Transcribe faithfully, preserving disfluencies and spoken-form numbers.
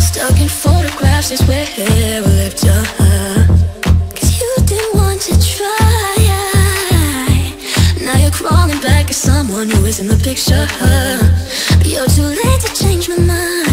Stuck in photographs is where we left you. Cause you didn't want to try. Now you're crawling back at someone who isn't the picture. But you're too late to change my mind.